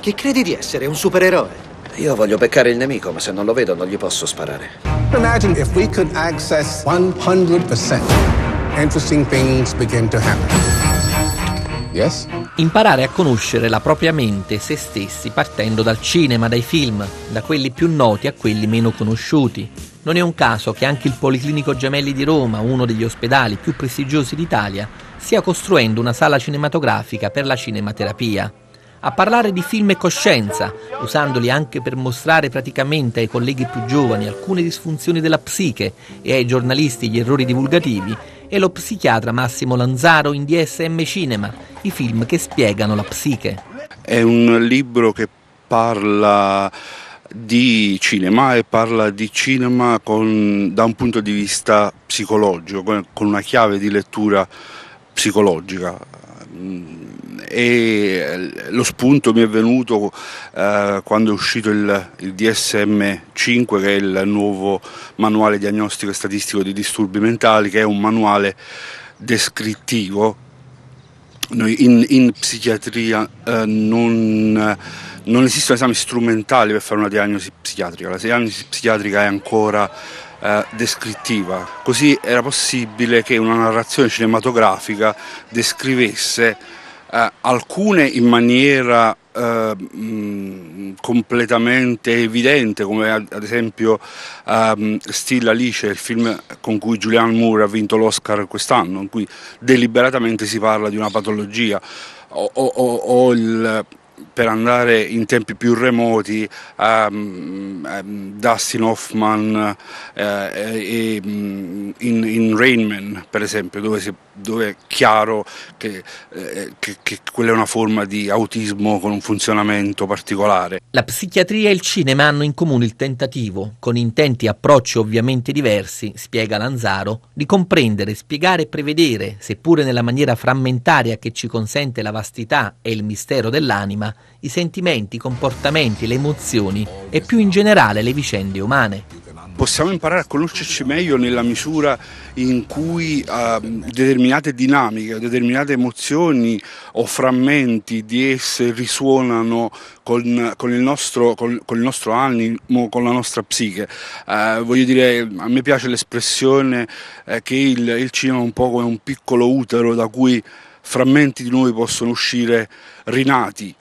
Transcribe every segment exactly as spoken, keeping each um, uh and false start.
Chi credi di essere, un supereroe? Io voglio beccare il nemico, ma se non lo vedo non gli posso sparare. Imagine if we could access one hundred percent. Interesting things begin to happen. Yes? Imparare a conoscere la propria mente e se stessi partendo dal cinema, dai film, da quelli più noti a quelli meno conosciuti. Non è un caso che anche il Policlinico Gemelli di Roma, uno degli ospedali più prestigiosi d'Italia, stia costruendo una sala cinematografica per la cinematerapia. A parlare di film e coscienza, usandoli anche per mostrare praticamente ai colleghi più giovani alcune disfunzioni della psiche e ai giornalisti gli errori divulgativi, è lo psichiatra Massimo Lanzaro in D S M Cinema, i film che spiegano la psiche. È un libro che parla di cinema e parla di cinema con, da un punto di vista psicologico, con, con una chiave di lettura psicologica. E lo spunto mi è venuto eh, quando è uscito il, il D S M cinque, che è il nuovo manuale diagnostico e statistico di disturbi mentali, che è un manuale descrittivo. Noi in, in psichiatria eh, non, non esistono esami strumentali per fare una diagnosi psichiatrica, la diagnosi psichiatrica è ancora eh, descrittiva, così era possibile che una narrazione cinematografica descrivesse Uh, alcune in maniera uh, mh, completamente evidente, come ad, ad esempio um, Still Alice, il film con cui Julianne Moore ha vinto l'Oscar quest'anno, in cui deliberatamente si parla di una patologia, o, o, o il, per andare in tempi più remoti, um, um, Dustin Hoffman uh, e, um, in, in Rain Man, per esempio, dove, si, dove è chiaro che, eh, che, che quella è una forma di autismo con un funzionamento particolare. La psichiatria e il cinema hanno in comune il tentativo, con intenti e approcci ovviamente diversi, spiega Lanzaro, di comprendere, spiegare e prevedere, seppure nella maniera frammentaria che ci consente la vastità e il mistero dell'anima, i sentimenti, i comportamenti, le emozioni e più in generale le vicende umane. Possiamo imparare a conoscerci meglio nella misura in cui uh, determinate dinamiche, determinate emozioni o frammenti di esse risuonano con, con, il, nostro, con, con il nostro animo, con la nostra psiche. Uh, voglio dire, a me piace l'espressione eh, che il, il cinema è un po' come un piccolo utero da cui frammenti di noi possono uscire rinati.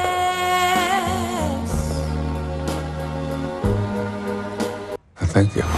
Thank you.